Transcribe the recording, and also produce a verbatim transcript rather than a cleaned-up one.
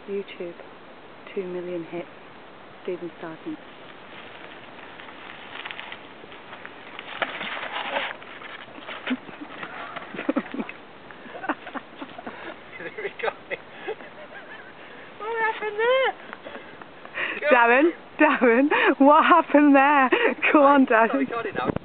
YouTube, two million hits, Stephen Sargent. What happened there? Darren, Darren, what happened there? Go on, Darren. I got it now.